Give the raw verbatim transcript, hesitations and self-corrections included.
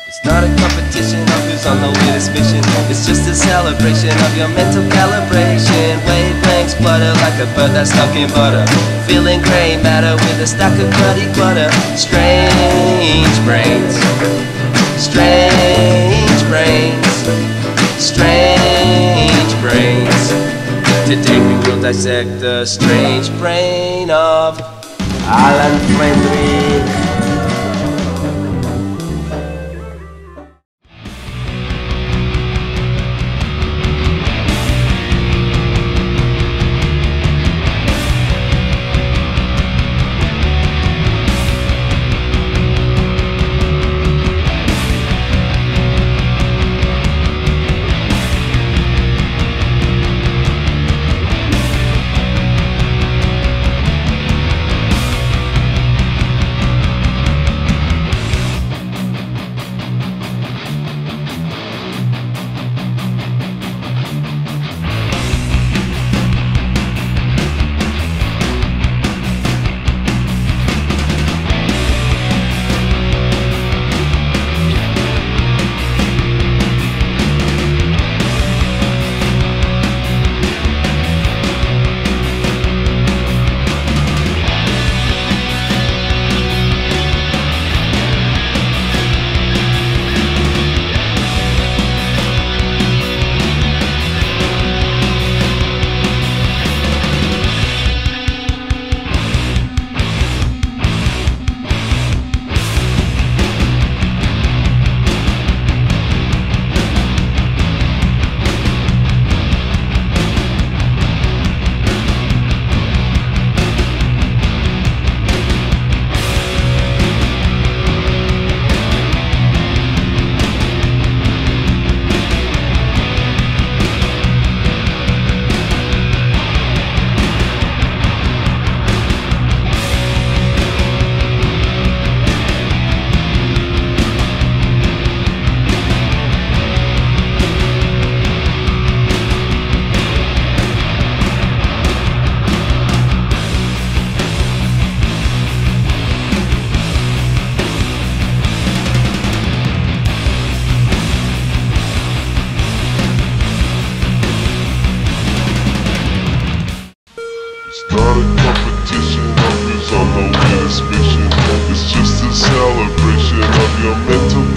It's not a competition of who's on the weirdest mission. It's just a celebration of your mental calibration. Wavelengths flutter like a bird that's stuck in butter. Feeling grey matter with a stack of cruddy clutter. Strange brains, strange brains, strange brains. Today we will dissect the strange brain of Alan Fendrich. It's just a celebration of your mental